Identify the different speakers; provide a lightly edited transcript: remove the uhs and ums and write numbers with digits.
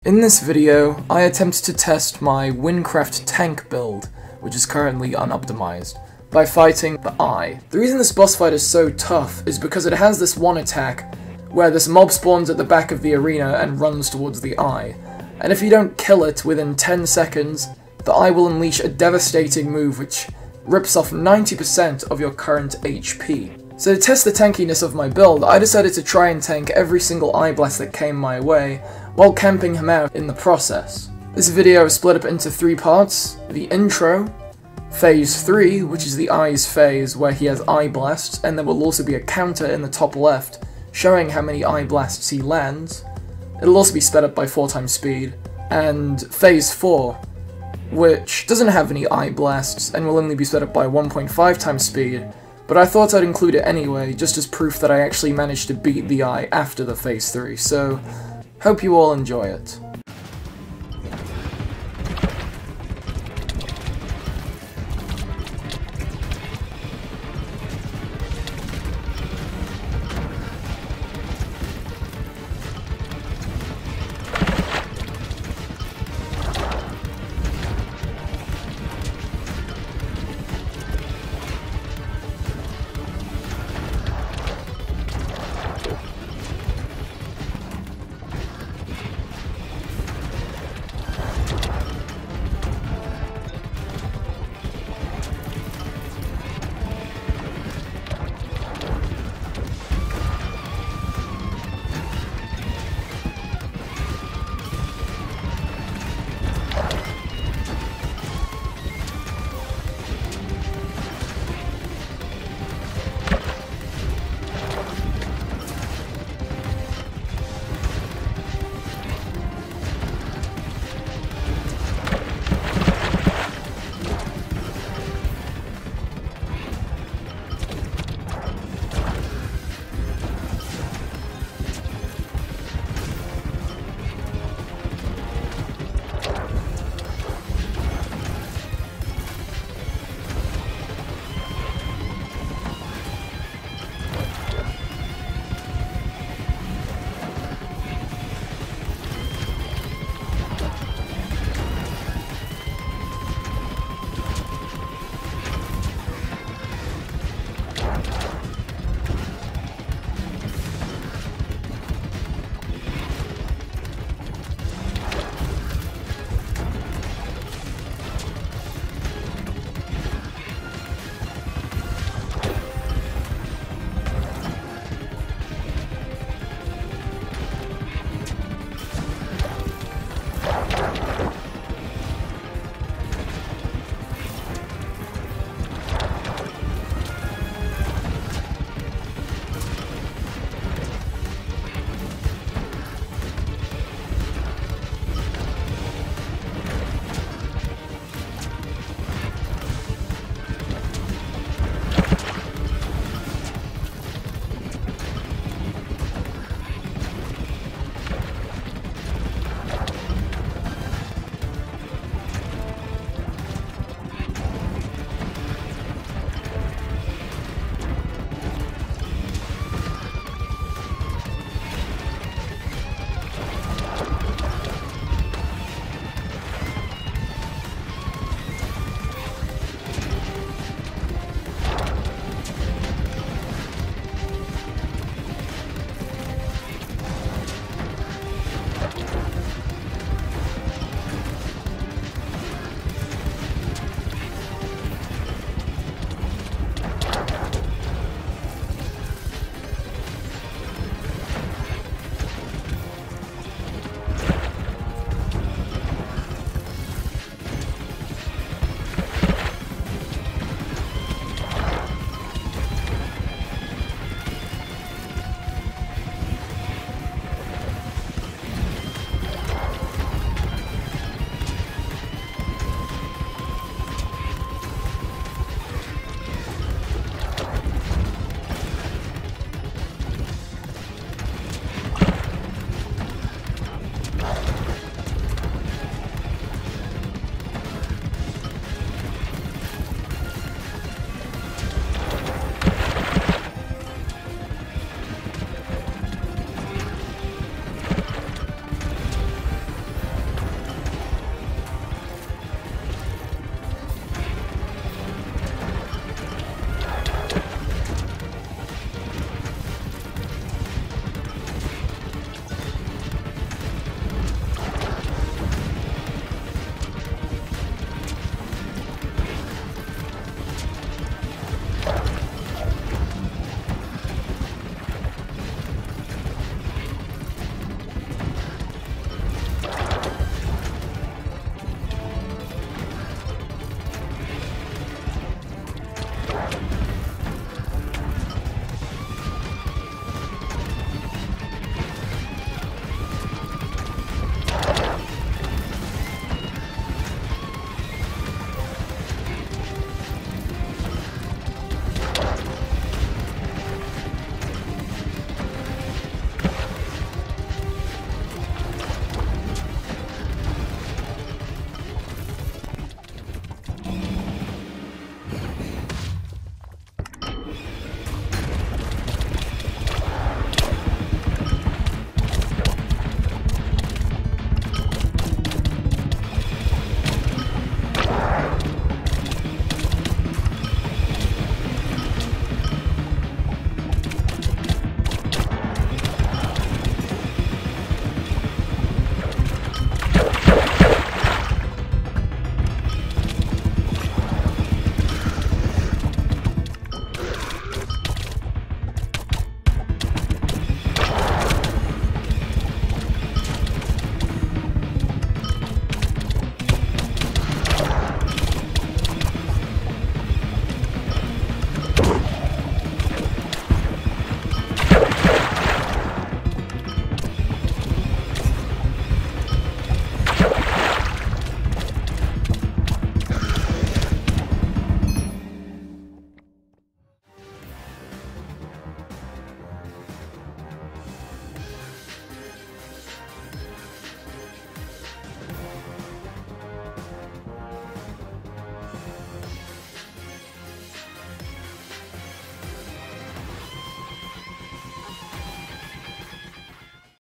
Speaker 1: In this video, I attempt to test my Windcraft tank build, which is currently unoptimized, by fighting the Eye. The reason this boss fight is so tough is because it has this one attack where this mob spawns at the back of the arena and runs towards the Eye, and if you don't kill it within 10 seconds, the Eye will unleash a devastating move which rips off 90% of your current HP. So to test the tankiness of my build, I decided to try and tank every single Eye Blast that came my way, while camping him out in the process. This video is split up into 3 parts: the intro, phase 3, which is the Eye's phase where he has Eye Blasts, and there will also be a counter in the top left showing how many Eye Blasts he lands. It'll also be sped up by 4 times speed, and phase 4, which doesn't have any Eye Blasts and will only be sped up by 1.5 times speed, but I thought I'd include it anyway, just as proof that I actually managed to beat the Eye after the phase 3, so hope you all enjoy it.